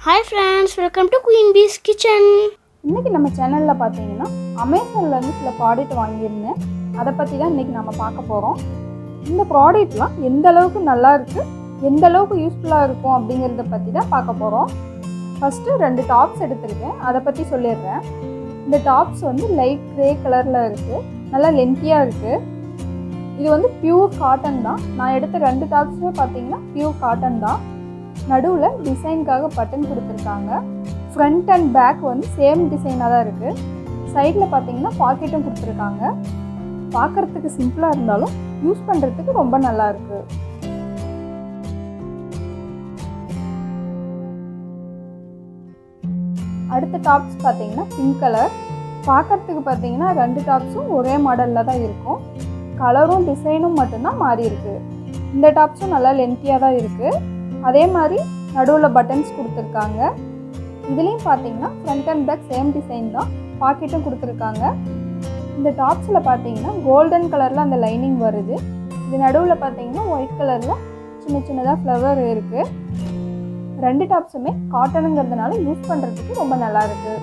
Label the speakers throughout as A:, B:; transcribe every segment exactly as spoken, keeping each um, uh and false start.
A: Hi friends, welcome to Queen Bee's Kitchen.
B: இன்னைக்கு நம்ம சேனல்ல பாத்தீங்கன்னா அமேசான்ல இருந்து சில ப்ராடக்ட் வாங்கியிருந்தேன். அத பத்தி தான் இன்னைக்கு நாம பார்க்க போறோம். இந்த ப்ராடக்ட்லாம் எந்த அளவுக்கு நல்லா இருக்கு, எந்த அளவுக்கு யூஸ்ஃபுல்லா இருக்கும் அப்படிங்கறத பத்தி தான் பார்க்க போறோம். ஃபர்ஸ்ட் ரெண்டு டாப்ஸ் எடுத்துர்க்கேன். அத பத்தி சொல்லிடுறேன். இந்த டாப்ஸ் வந்து லைட் கிரே கலர்ல இருக்கு. நல்லா லென்த்தியா இருக்கு. இது வந்து பியூர் காட்டன் தான். நான் எடுத்த ரெண்டு டாப்ஸுமே பாத்தீங்கன்னா பியூர் காட்டன் தான். நடுவுல டிசைனுக்காக பட்டன் கொடுத்துருக்காங்க. ஃப்ரண்ட் அண்ட் பேக் வந்து சேம் டிசைனாக தான் இருக்குது. சைடில் பார்த்தீங்கன்னா பாக்கெட்டும் கொடுத்துருக்காங்க. பார்க்குறதுக்கு சிம்பிளாக இருந்தாலும் யூஸ் பண்ணுறதுக்கு ரொம்ப நல்லா இருக்கு. அடுத்த டாப்ஸ் பார்த்தீங்கன்னா பிங்க் கலர். பார்க்குறதுக்கு பார்த்தீங்கன்னா ரெண்டு டாப்ஸும் ஒரே மாடலில் தான் இருக்கும். கலரும் டிசைனும் மட்டும்தான் மாறி இருக்கு. இந்த டாப்ஸும் நல்லா லென்த்தியாக தான் இருக்குது. அதே மாதிரி நடுவில் பட்டன்ஸ் கொடுத்துருக்காங்க. இதுலேயும் பார்த்தீங்கன்னா front and back same design தான். பாக்கெட்டும் கொடுத்துருக்காங்க. இந்த டாப்ஸில் பார்த்தீங்கன்னா கோல்டன் கலரில் அந்த லைனிங் வருது. இது நடுவில் பார்த்தீங்கன்னா ஒயிட் கலரில் சின்ன சின்னதாக ஃப்ளவர் இருக்குது. ரெண்டு டாப்ஸுமே காட்டனுங்கிறதுனால யூஸ் பண்ணுறதுக்கு ரொம்ப நல்லா இருக்குது.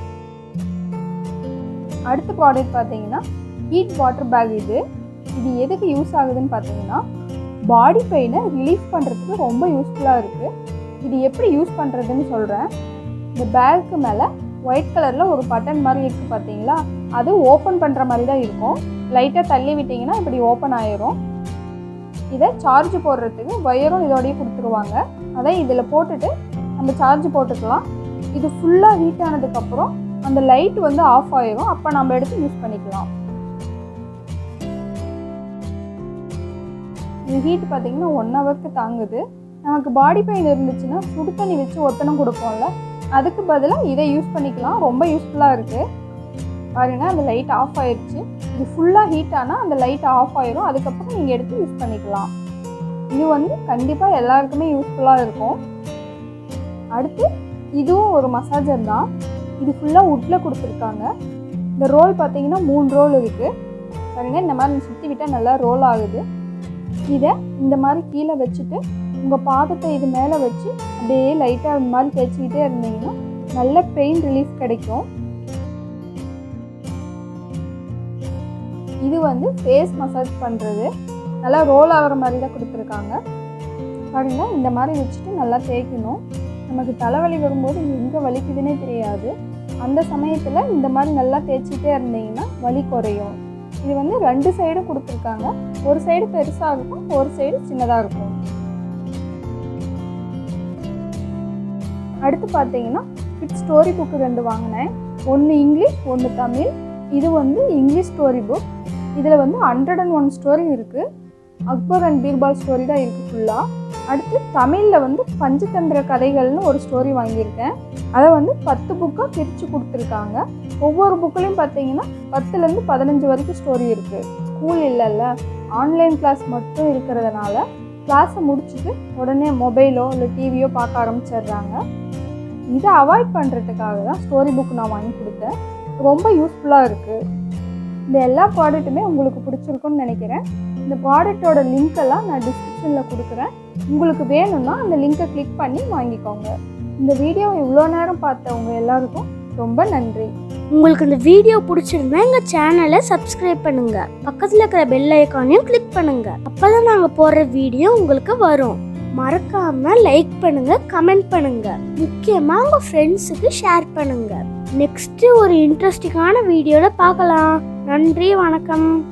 B: அடுத்த ப்ராடக்ட் பார்த்தீங்கன்னா ஹீட் வாட்டர் பேக். இது இது எதுக்கு யூஸ் ஆகுதுன்னு பார்த்தீங்கன்னா பாடி பெயினை ரிலீஃப் பண்ணுறதுக்கு ரொம்ப யூஸ்ஃபுல்லாக இருக்குது. இது எப்படி யூஸ் பண்ணுறதுன்னு சொல்கிறேன். இந்த பேக்கு மேலே ஒயிட் கலரில் ஒரு பட்டன் மாதிரி இருக்குது பார்த்தீங்களா, அது ஓப்பன் பண்ணுற மாதிரி தான் இருக்கும். லைட்டாக தள்ளி விட்டிங்கன்னா இப்படி ஓப்பன் ஆயிரும். இதை சார்ஜ் போடுறதுக்கு ஒயரும் இதோடய கொடுத்துருவாங்க. அதை இதில் போட்டுட்டு நம்ம சார்ஜ் போட்டுக்கலாம். இது ஃபுல்லாக ஹீட் ஆனதுக்கப்புறம் அந்த லைட் வந்து ஆஃப் ஆயிரும். அப்போ நம்ம எடுத்து யூஸ் பண்ணிக்கலாம். இது ஹீட் பார்த்தீங்கன்னா ஒன் ஹவருக்கு தாங்குது. நமக்கு பாடி பெயின் இருந்துச்சுன்னா சுடு தண்ணி வச்சு ஒத்தனம் கொடுப்போம்ல, அதுக்கு பதிலாக இதை யூஸ் பண்ணிக்கலாம். ரொம்ப யூஸ்ஃபுல்லாக இருக்குது. பாருங்கள், அந்த லைட் ஆஃப் ஆயிடுச்சு. இது ஃபுல்லாக ஹீட் ஆனால் அந்த லைட் ஆஃப் ஆயிரும். அதுக்கப்புறம் நீங்கள் எடுத்து யூஸ் பண்ணிக்கலாம். இது வந்து கண்டிப்பாக எல்லாருக்குமே யூஸ்ஃபுல்லாக இருக்கும். அடுத்து இதுவும் ஒரு மசாஜர் தான். இது ஃபுல்லாக வுட்டில் கொடுத்துருக்காங்க. இந்த ரோல் பார்த்தீங்கன்னா மூணு ரோல் இருக்குது. பாருங்கள், இந்த மாதிரி சுற்றி விட்டால் நல்லா ரோல் ஆகுது. இதை இந்த மாதிரி கீழே வச்சுட்டு உங்கள் பாதத்தை இது மேலே வச்சு அப்படியே லைட்டாக இந்த மாதிரி தேய்ச்சிக்கிட்டே இருந்தீங்கன்னா நல்ல பெயின் ரிலீஃப் கிடைக்கும். இது வந்து ஃபேஸ் மசாஜ் பண்ணுறது. நல்லா ரோல் ஆகிற மாதிரி தான் கொடுத்துருக்காங்க. பாருங்கள், இந்த மாதிரி வச்சுட்டு நல்லா தேய்க்கணும். நமக்கு தலைவலி வரும்போது எங்கே வலிக்குதுன்னே தெரியாது. அந்த சமயத்தில் இந்த மாதிரி நல்லா தேய்ச்சிக்கிட்டே இருந்தீங்கன்னா வலி குறையும். இது வந்து ரெண்டு சைடும் கொடுத்துருக்காங்க. ஒரு சைடு பெருசாக இருக்கும், ஒரு சைடு சின்னதாக இருக்கும். அடுத்து பார்த்தீங்கன்னா கிட்ஸ் ஸ்டோரி புக்கு ரெண்டு வாங்கினேன். ஒன்று இங்கிலீஷ், ஒன்று தமிழ். இது வந்து இங்கிலீஷ் ஸ்டோரி புக். இதில் வந்து ஹண்ட்ரட் அண்ட் ஒன் ஸ்டோரி இருக்குது. அக்பர் அண்ட் பீர்பால் ஸ்டோரி தான் இருக்குது ஃபுல்லாக. அடுத்து தமிழில் வந்து பஞ்சதந்திர கதைகள்னு ஒரு ஸ்டோரி வாங்கியிருக்கேன். அதை வந்து பத்து புக்காக பிரித்து கொடுத்துருக்காங்க. ஒவ்வொரு புக்கிலையும் பார்த்தீங்கன்னா பத்துலேருந்து பதினஞ்சு வரைக்கும் ஸ்டோரி இருக்குது. ஸ்கூல் இல்லைல்ல, ஆன்லைன் கிளாஸ் மட்டும் இருக்கிறதுனால கிளாஸை முடிச்சுட்டு உடனே மொபைலோ இல்லை டிவியோ பார்க்க ஆரம்பிச்சிடுறாங்க. இதை அவாய்ட் பண்ணுறதுக்காக தான் ஸ்டோரி புக் நான் வாங்கி கொடுத்தேன். ரொம்ப யூஸ்ஃபுல்லாக இருக்குது. இந்த எல்லா ப்ராடக்ட்டுமே உங்களுக்கு பிடிச்சிருக்குன்னு நினைக்கிறேன். இந்த ப்ராடக்டோட லிங்க்கெல்லாம் நான் டிஸ்கிரிப்ஷனில் கொடுக்குறேன். உங்களுக்கு வேணும்னா அந்த லிங்க்கை கிளிக் பண்ணி வாங்கிக்கோங்க. இந்த வீடியோவை இவ்வளோ நேரம் பார்த்தவங்க எல்லாருக்கும் ரொம்ப நன்றி.
A: உங்களுக்கு இந்த வீடியோ பிடிச்சிருந்தா எங்கள் சேனலை சப்ஸ்கிரைப் பண்ணுங்க. பக்கத்தில் இருக்கிற பெல் ஐக்கானையும் கிளிக் பண்ணுங்க. அப்பதான் நாங்கள் போடுற வீடியோ உங்களுக்கு வரும். மறக்காம லைக் பண்ணுங்க, கமெண்ட் பண்ணுங்க. முக்கியமா உங்க ஃப்ரெண்ட்ஸுக்கு ஷேர் பண்ணுங்க. நெக்ஸ்ட் ஒரு இன்ட்ரெஸ்டிங்கான வீடியோல பார்க்கலாம். நன்றி, வணக்கம்.